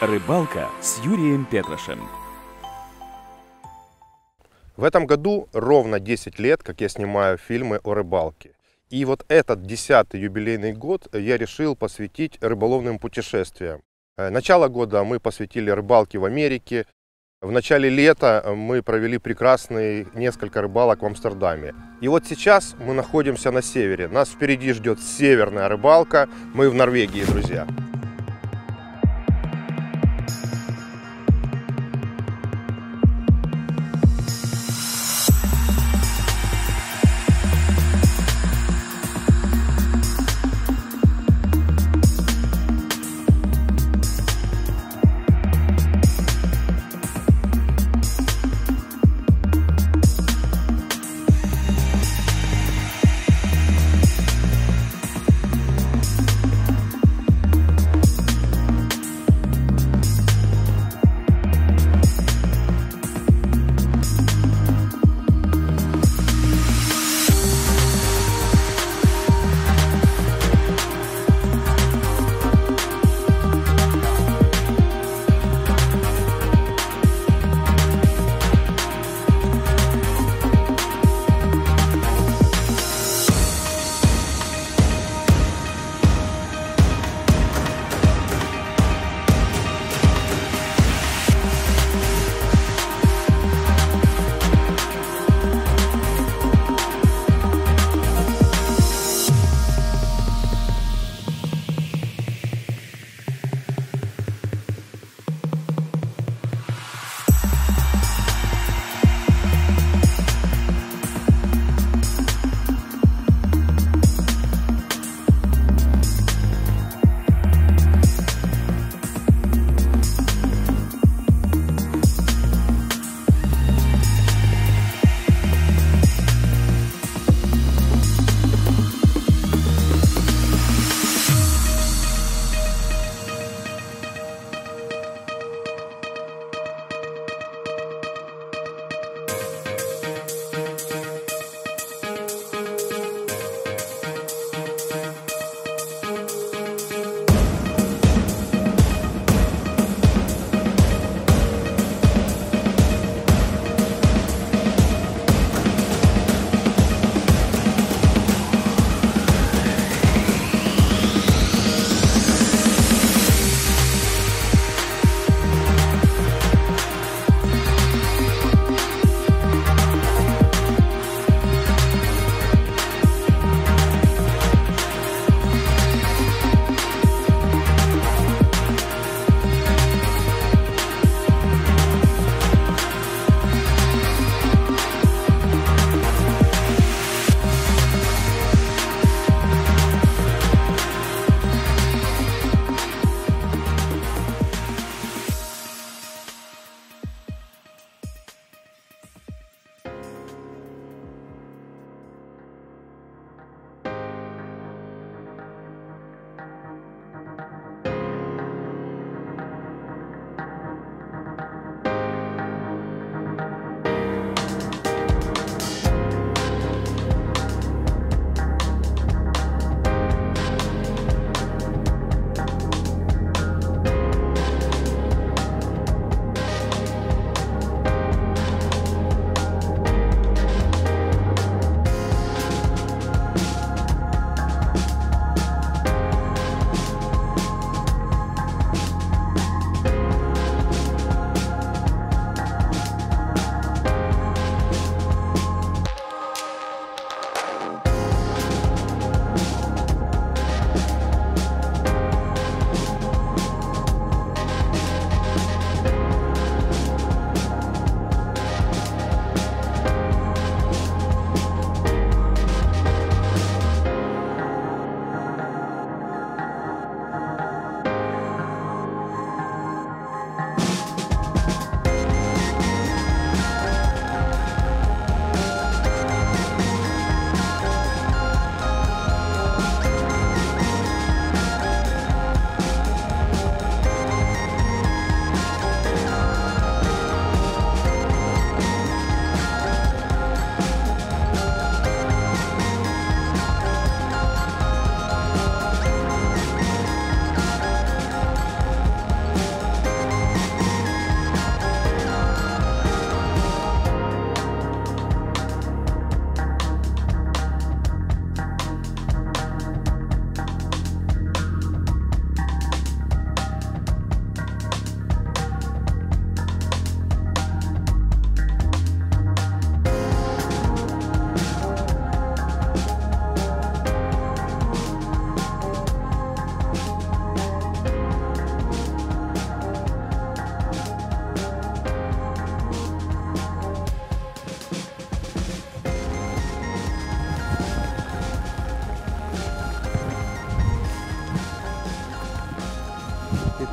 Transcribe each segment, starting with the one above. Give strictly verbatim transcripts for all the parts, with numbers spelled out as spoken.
Рыбалка с Юрием Петрашем. В этом году ровно десять лет, как я снимаю фильмы о рыбалке. И вот этот десятый юбилейный год я решил посвятить рыболовным путешествиям. Начало года мы посвятили рыбалке в Америке. В начале лета мы провели прекрасные несколько рыбалок в Амстердаме. И вот сейчас мы находимся на севере. Нас впереди ждет северная рыбалка. Мы в Норвегии, друзья.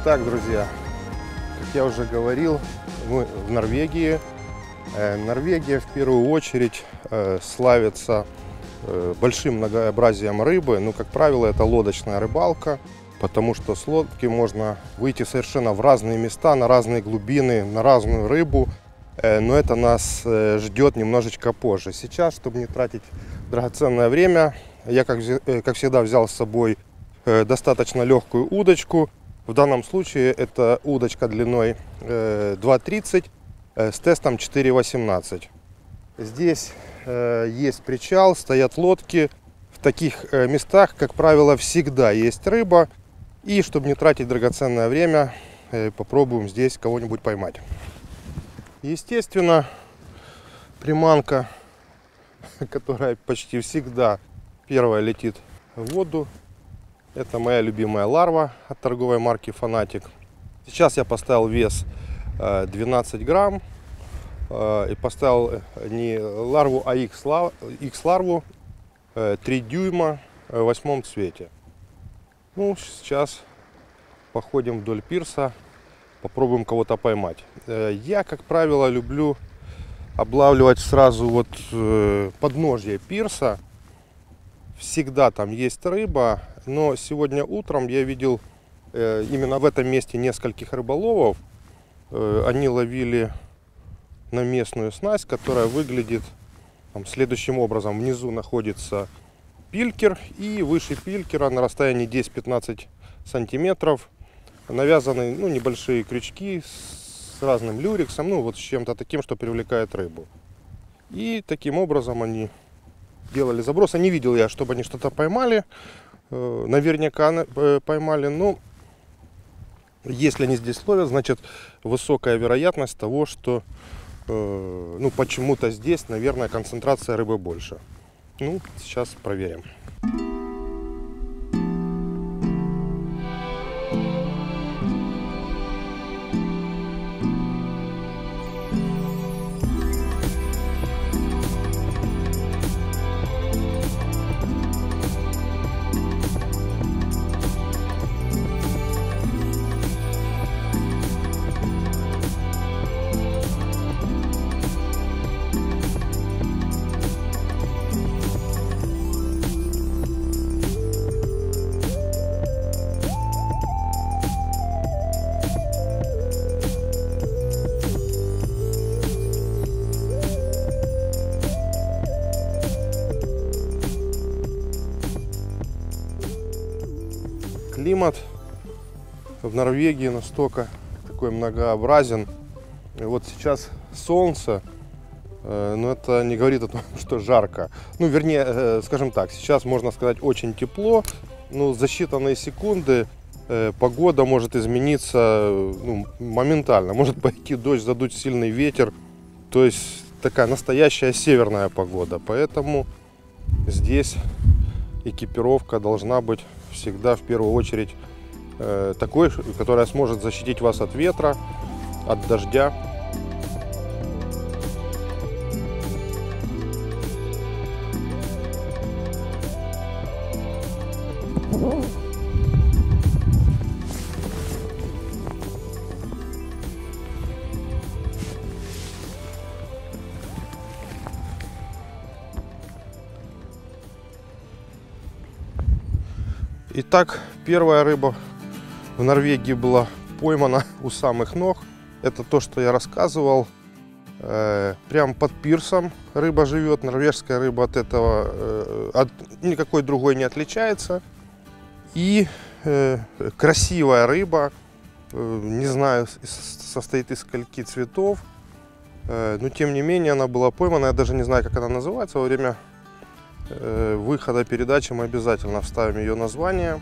Итак, друзья, как я уже говорил, мы в Норвегии. Норвегия в первую очередь славится большим многообразием рыбы. Ну, как правило, это лодочная рыбалка, потому что с лодки можно выйти совершенно в разные места, на разные глубины, на разную рыбу. Но это нас ждет немножечко позже. Сейчас, чтобы не тратить драгоценное время, я, как, как всегда, взял с собой достаточно легкую удочку. В данном случае это удочка длиной два тридцать с тестом четыре восемнадцать. Здесь есть причал, стоят лодки. В таких местах, как правило, всегда есть рыба. И чтобы не тратить драгоценное время, попробуем здесь кого-нибудь поймать. Естественно, приманка, которая почти всегда первая летит в воду, это моя любимая ларва от торговой марки Фанатик. Сейчас я поставил вес двенадцать грамм и поставил не ларву, а X-ларву три дюйма в восьмом цвете. Ну, сейчас походим вдоль пирса, попробуем кого-то поймать. Я, как правило, люблю облавливать сразу вот подножье пирса. Всегда там есть рыба, но сегодня утром я видел именно в этом месте нескольких рыболовов. Они ловили на местную снасть, которая выглядит там следующим образом. Внизу находится пилькер, и выше пилькера на расстоянии десять-пятнадцать сантиметров навязаны, ну, небольшие крючки с разным люрексом, ну вот с чем-то таким, что привлекает рыбу. И таким образом они делали забросы. Не видел я, чтобы они что-то поймали. Наверняка поймали. Но если они здесь ловят, значит высокая вероятность того, что ну, почему-то здесь, наверное, концентрация рыбы больше. Ну, сейчас проверим. Климат в Норвегии настолько такой многообразен. И вот сейчас солнце, но это не говорит о том, что жарко. Ну, вернее, скажем так, сейчас можно сказать очень тепло, но за считанные секунды погода может измениться, ну, моментально. Может пойти дождь, задуть сильный ветер. То есть такая настоящая северная погода. Поэтому здесь экипировка должна быть всегда в первую очередь э, такой, которая сможет защитить вас от ветра, от дождя. Итак, первая рыба в Норвегии была поймана у самых ног. Это то, что я рассказывал. Э, прям под пирсом рыба живет. Норвежская рыба от этого э, от никакой другой не отличается. И э, красивая рыба. Э, не знаю, состоит из скольки цветов. Э, но тем не менее она была поймана. Я даже не знаю, как она называется. Во время выхода передачи мы обязательно вставим ее название.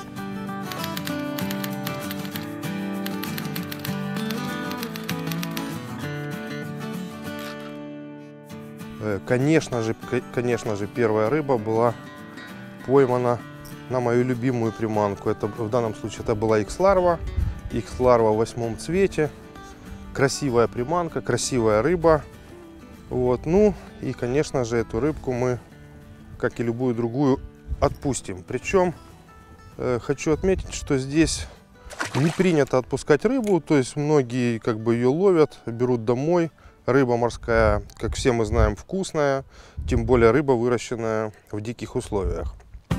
Конечно же, конечно же, первая рыба была поймана на мою любимую приманку. Это, в данном случае это была X-ларва. X-ларва в восьмом цвете. Красивая приманка, красивая рыба. Вот. Ну и, конечно же, эту рыбку мы, как и любую другую, отпустим. Причем э, хочу отметить, что здесь Не принято отпускать рыбу, то есть многие как бы ее ловят, берут домой. Рыба морская, как все мы знаем, вкусная, тем более рыба, выращенная в диких условиях.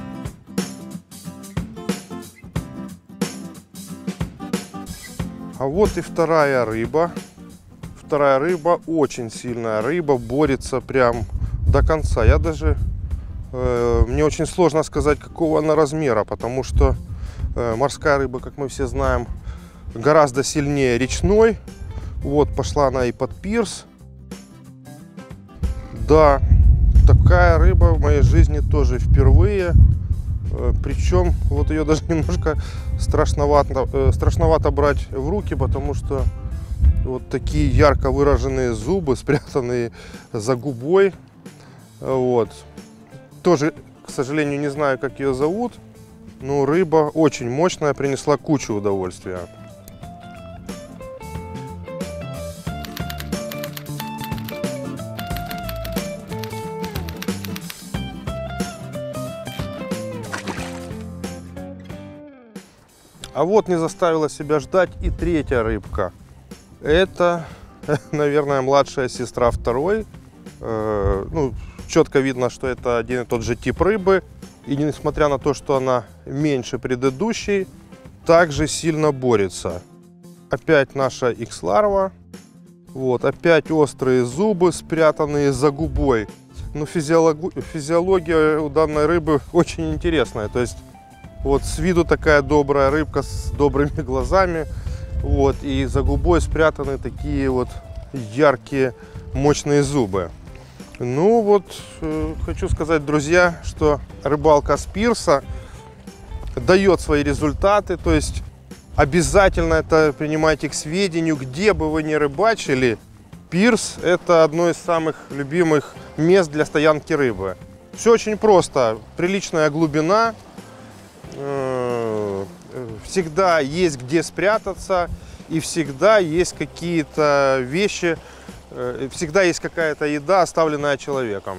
А вот и вторая рыба. Вторая рыба, очень сильная рыба, борется прям до конца. Я даже, э, мне очень сложно сказать, какого она размера, потому что э, морская рыба, как мы все знаем, гораздо сильнее речной. Вот, пошла она и под пирс. Да, такая рыба в моей жизни тоже впервые. Причем вот ее даже немножко страшновато, страшновато брать в руки, потому что вот такие ярко выраженные зубы, спрятанные за губой. Вот. Тоже, к сожалению, не знаю, как ее зовут, но рыба очень мощная, принесла кучу удовольствия. А вот не заставила себя ждать и третья рыбка. Это, наверное, младшая сестра второй. Э, ну, четко видно, что это один и тот же тип рыбы. И несмотря на то, что она меньше предыдущей, также сильно борется. Опять наша икс-ларва. Вот, опять острые зубы, спрятанные за губой. Но физиология, физиология у данной рыбы очень интересная. То есть вот с виду такая добрая рыбка с добрыми глазами, вот, и за губой спрятаны такие вот яркие, мощные зубы. Ну вот, э, хочу сказать, друзья, что рыбалка с пирса дает свои результаты, то есть обязательно это принимайте к сведению, где бы вы ни рыбачили. Пирс – это одно из самых любимых мест для стоянки рыбы. Все очень просто, приличная глубина. Всегда есть где спрятаться, и всегда есть какие-то вещи, всегда есть какая-то еда, оставленная человеком.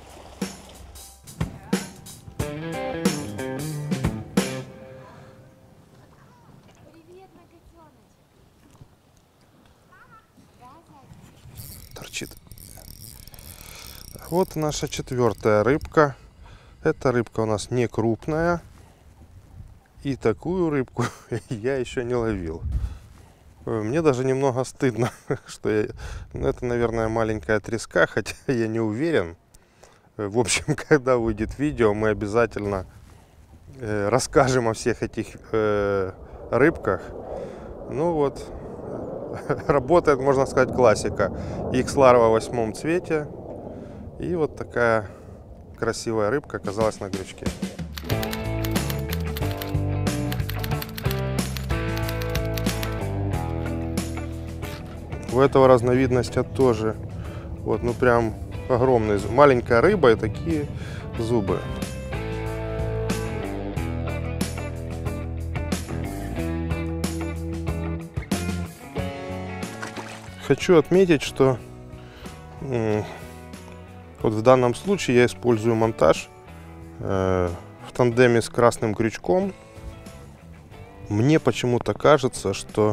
Торчит. Вот наша четвертая рыбка. Эта рыбка у нас не крупная. И такую рыбку я еще не ловил. Мне даже немного стыдно, что я... Ну, это, наверное, маленькая треска, хотя я не уверен. В общем, когда выйдет видео, мы обязательно э, расскажем о всех этих э, рыбках. Ну вот, работает, можно сказать, классика. Икс-ларва в восьмом цвете. И вот такая красивая рыбка оказалась на крючке. У этого разновидности тоже вот, ну прям огромный, маленькая рыба и такие зубы. Хочу отметить, что вот в данном случае я использую монтаж э, в тандеме с красным крючком. Мне почему-то кажется, что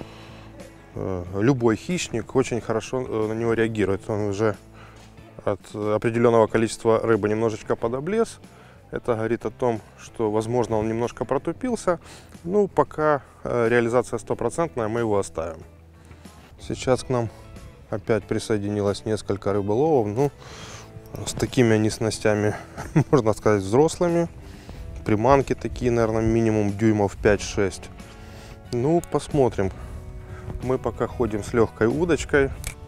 любой хищник очень хорошо на него реагирует. Он уже от определенного количества рыбы немножечко подоблез. Это говорит о том, что, возможно, он немножко протупился. Ну, пока реализация стопроцентная, мы его оставим. Сейчас к нам опять присоединилось несколько рыболовов. Ну, с такими они снастями, можно сказать, взрослыми. Приманки такие, наверное, минимум дюймов пять-шесть. Ну, посмотрим. Мы пока ходим с легкой удочкой,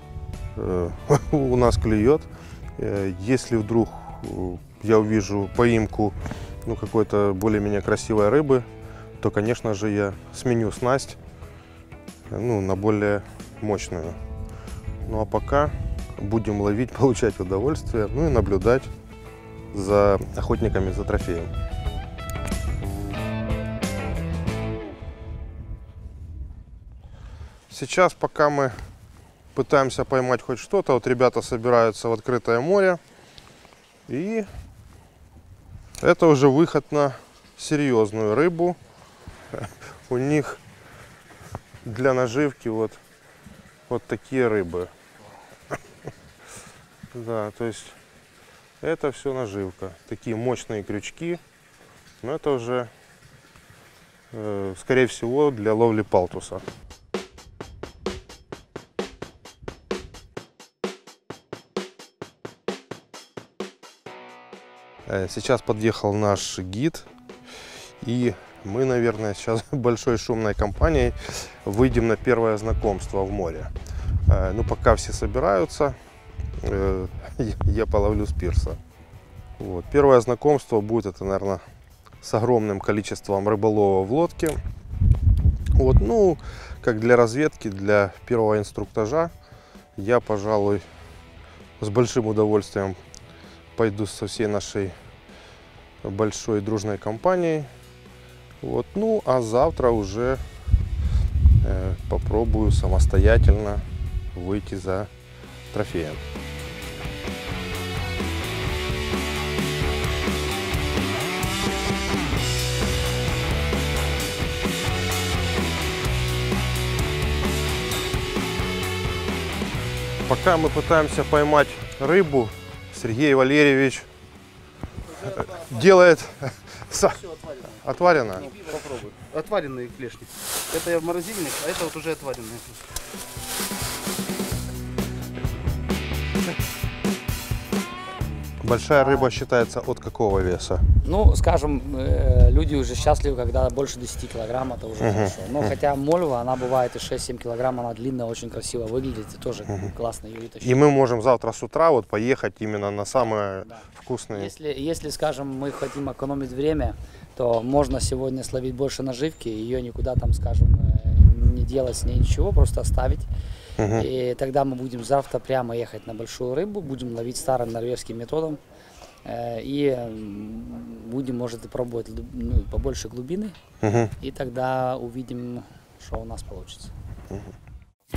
у нас клюет. Если вдруг я увижу поимку ну, какой-то более-менее красивой рыбы, то, конечно же, я сменю снасть ну, на более мощную. Ну а пока будем ловить, получать удовольствие, ну и наблюдать за охотниками за трофеем. Сейчас, пока мы пытаемся поймать хоть что-то, вот ребята собираются в открытое море. И это уже выход на серьезную рыбу. У них для наживки вот, вот такие рыбы. Да, то есть это все наживка. Такие мощные крючки. Но это уже, э, скорее всего, для ловли палтуса. Сейчас подъехал наш гид, и мы, наверное, сейчас большой шумной компанией выйдем на первое знакомство в море. Ну, пока все собираются, я половлю с пирса. Вот. Первое знакомство будет, это, наверное, с огромным количеством рыболова в лодке. Вот, ну, как для разведки, для первого инструктажа, я, пожалуй, с большим удовольствием пойду со всей нашей большой дружной компанией. Вот, ну, а завтра уже э, попробую самостоятельно выйти за трофеем. Пока мы пытаемся поймать рыбу, Сергей Валерьевич делает отварено. Ну, попробуй. Отваренные клешни. Это я в морозильник, а это вот уже отваренные. Большая рыба считается от какого веса? Ну, скажем, люди уже счастливы, когда больше десяти килограмм, это уже uh-huh. хорошо. Но uh-huh. хотя мольва, она бывает и шесть-семь килограмм, она длинная, очень красиво выглядит, и тоже uh-huh. классно ее вытащить. И мы можем завтра с утра вот поехать именно на самые да. вкусные. Если, если, скажем, мы хотим экономить время, то можно сегодня словить больше наживки, ее никуда там, скажем, не делать с ней ничего, просто оставить. Uh-huh. И тогда мы будем завтра прямо ехать на большую рыбу, будем ловить старым норвежским методом. И будем, может, и пробовать ну, побольше глубины. Uh-huh. И тогда увидим, что у нас получится. Uh-huh.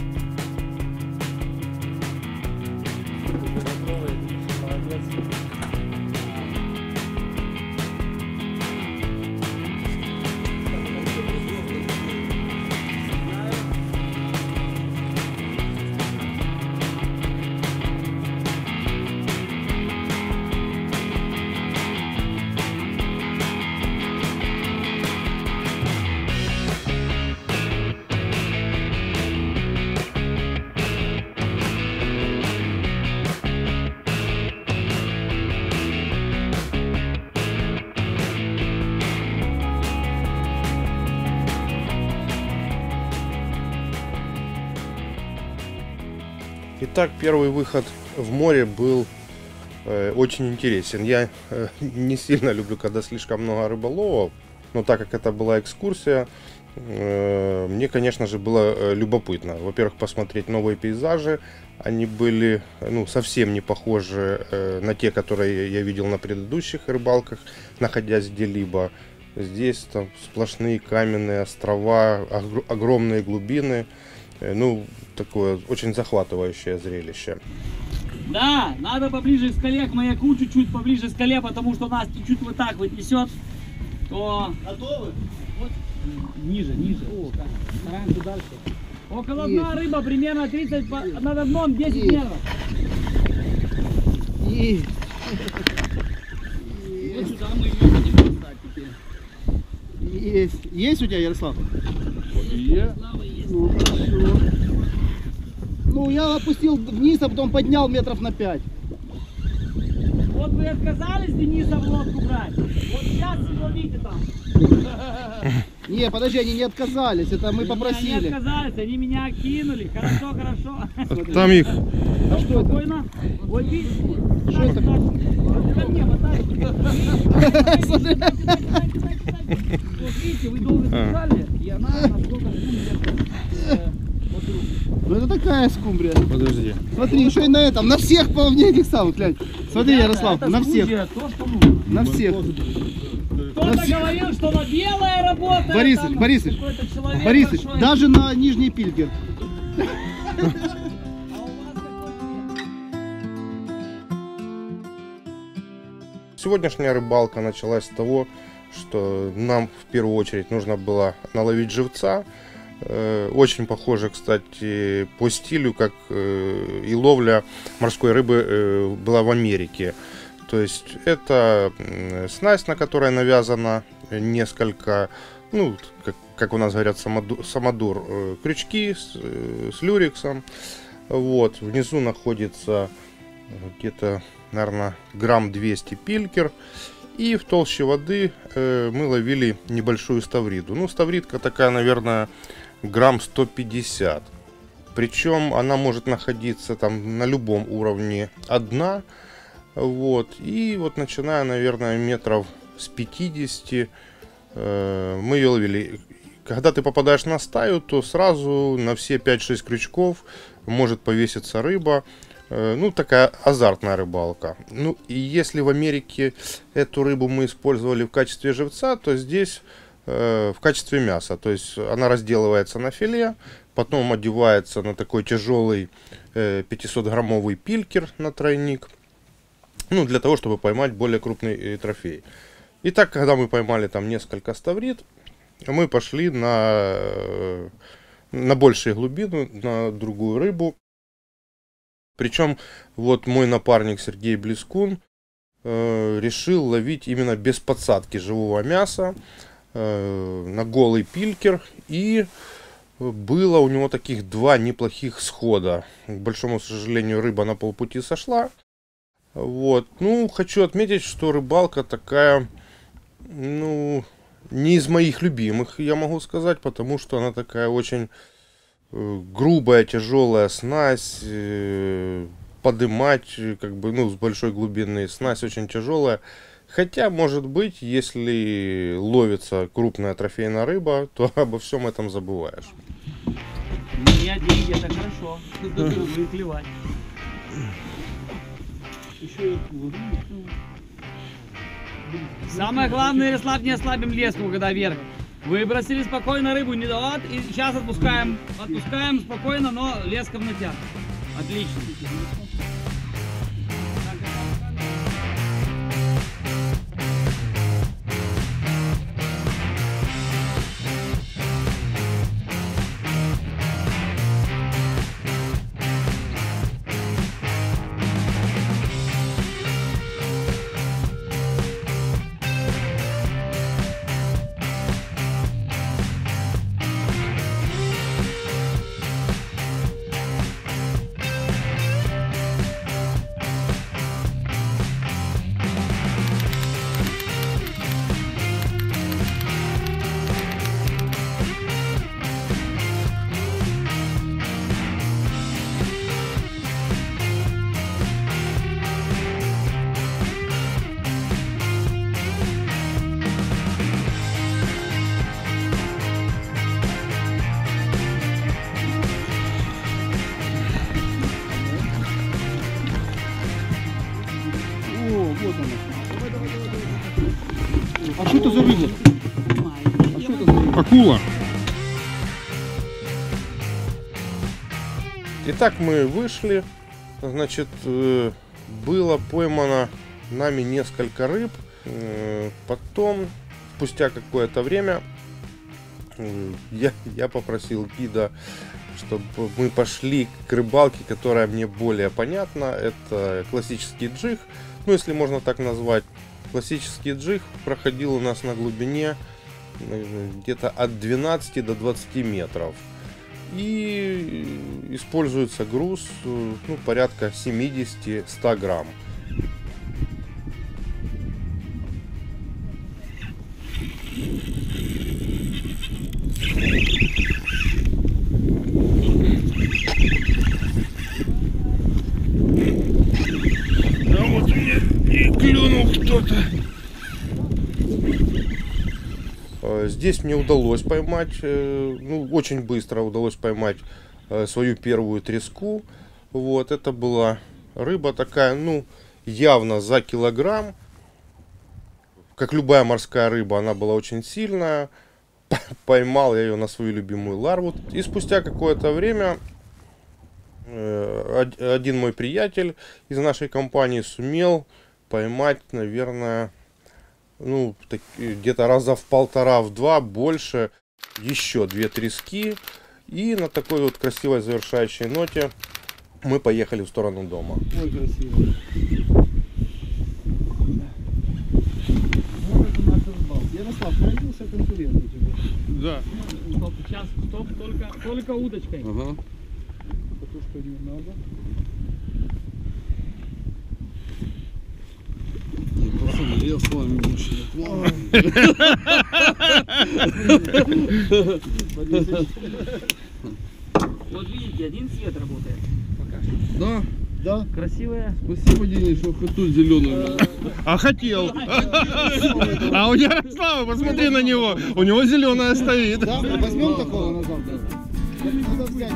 Итак, первый выход в море был э, очень интересен. Я э, не сильно люблю, когда слишком много рыболова, но так как это была экскурсия, э, мне, конечно же, было э, любопытно. Во-первых, посмотреть новые пейзажи. Они были ну, совсем не похожи э, на те, которые я видел на предыдущих рыбалках, находясь где-либо. Здесь там сплошные каменные острова, огр- огромные глубины. Ну, такое очень захватывающее зрелище. Да, надо поближе к скале, к маяку, чуть-чуть поближе к скале, потому что нас чуть-чуть вот так вот несет. То... Готовы? Вот, ниже, ниже. О, стараемся дальше. Около дна рыба примерно тридцать, над дном десять метров. Есть. Вот сюда мы ее будем достать теперь. Есть. Есть у тебя, Ярослав? Есть. Ну, хорошо. Ну, я опустил вниз, а потом поднял метров на пять. Вот вы отказались Дениса в лодку брать. Вот сейчас ловите там. Не, подожди, они не отказались, это мы попросили. Они не отказались, они меня кинули. Хорошо, хорошо. Там их. А что это? Спокойно. Вот видите. Что это? Ко мне, вот так. Смотри. Вот видите, вы долго держали, и она насколько Ну это такая скумбрия. Подожди. Смотри, еще и на этом, на всех половне этих самых, глянь. Смотри, Ярослав, на всех. То, что нужно. На всех. Кто-то говорил, что на белая работает. Борисович, Борисович, Борисович, даже на нижний пильгер. Сегодняшняя рыбалка началась с того, что нам в первую очередь нужно было наловить живца. Очень похоже, кстати, по стилю, как и ловля морской рыбы была в Америке. То есть это снасть, на которой навязано несколько, ну, как, как у нас говорят, самодур, самодур крючки с, с люрексом. Вот. Внизу находится где-то, наверное, грамм двести пилькер. И в толще воды э, мы ловили небольшую ставриду. Ну, ставридка такая, наверное, грамм сто пятьдесят. Причем она может находиться там на любом уровне одна. Вот. И вот начиная, наверное, метров с пятидесяти э, мы ее ловили. Когда ты попадаешь на стаю, то сразу на все пять-шесть крючков может повеситься рыба. Ну, такая азартная рыбалка. Ну, и если в Америке эту рыбу мы использовали в качестве живца, то здесь э, в качестве мяса. То есть она разделывается на филе, потом одевается на такой тяжелый э, пятисотграммовый пилькер на тройник. Ну, для того, чтобы поймать более крупный э, трофей. Итак, когда мы поймали там несколько ставрид, мы пошли на, э, на большие глубины, на другую рыбу. Причем вот мой напарник Сергей Блескун э, решил ловить именно без подсадки живого мяса э, на голый пилькер. И было у него таких два неплохих схода. К большому сожалению, рыба на полпути сошла. Вот. Ну, хочу отметить, что рыбалка такая, ну, не из моих любимых, я могу сказать, потому что она такая очень... грубая, тяжелая снасть, подымать, как бы, ну, с большой глубины, снасть очень тяжелая. Хотя, может быть, если ловится крупная трофейная рыба, то обо всем этом забываешь. У меня деньги, это хорошо. Будет клевать. Самое главное, Ярослав, не ослабим леску, когда вверх. Выбросили спокойно рыбу, не дават, и сейчас отпускаем, отпускаем спокойно, но леска в натяг. Отлично. А что это за рыба? А что это за рыба? Акула. Итак, мы вышли. Значит, было поймано нами несколько рыб. Потом, спустя какое-то время, я, я попросил гида, чтобы мы пошли к рыбалке, которая мне более понятна. Это классический джиг, ну, если можно так назвать. Классический джиг проходил у нас на глубине где-то от двенадцати до двадцати метров. И используется груз, ну, порядка семидесяти-ста грамм. А вот у меня и клюнул кто-то. Здесь мне удалось поймать, ну, очень быстро удалось поймать свою первую треску. Вот, это была рыба такая, ну, явно за килограмм. Как любая морская рыба, она была очень сильная. Поймал я ее на свою любимую ларву. И спустя какое-то время один мой приятель из нашей компании сумел поймать, наверное, ну, где-то раза в полтора, в два больше. еще две трески. И на такой вот красивой завершающей ноте мы поехали в сторону дома. Ой, красиво. Ярослав, появился конкурент у тебя. Да. Стоп, сейчас, стоп, только, только удочкой. Ага. Катушку не надо. Пацаны, я с вами больше не Вот видите, один цвет работает. Пока что. Да? Да? Красивая. Спасибо, Денис, что хоть тут зеленый. А хотел. А у Ярослава, посмотри на него. У него зеленая стоит. Да? Возьмем такого на завтра. Надо взять.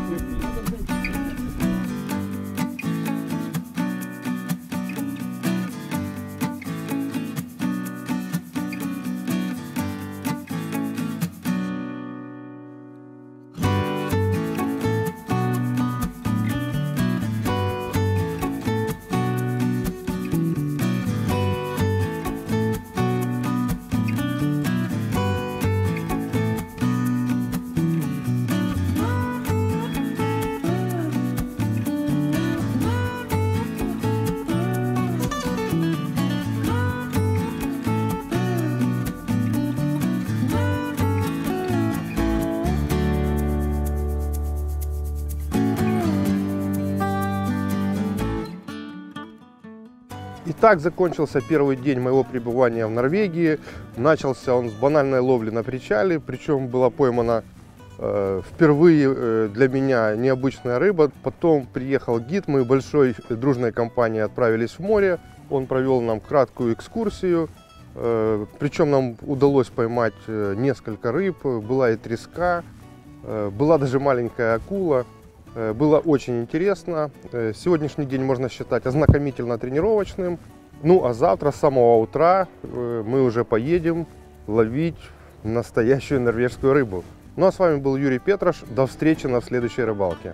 Итак, закончился первый день моего пребывания в Норвегии. Начался он с банальной ловли на причале, причем была поймана э, впервые э, для меня необычная рыба. Потом приехал гид, мы большой дружной компанией отправились в море. Он провел нам краткую экскурсию, э, причем нам удалось поймать э, несколько рыб. Была и треска, э, была даже маленькая акула. Было очень интересно. Сегодняшний день можно считать ознакомительно-тренировочным. Ну а завтра с самого утра мы уже поедем ловить настоящую норвежскую рыбу. Ну а с вами был Юрий Петрош. До встречи на следующей рыбалке.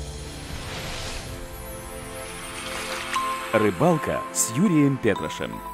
Рыбалка с Юрием Петрошем.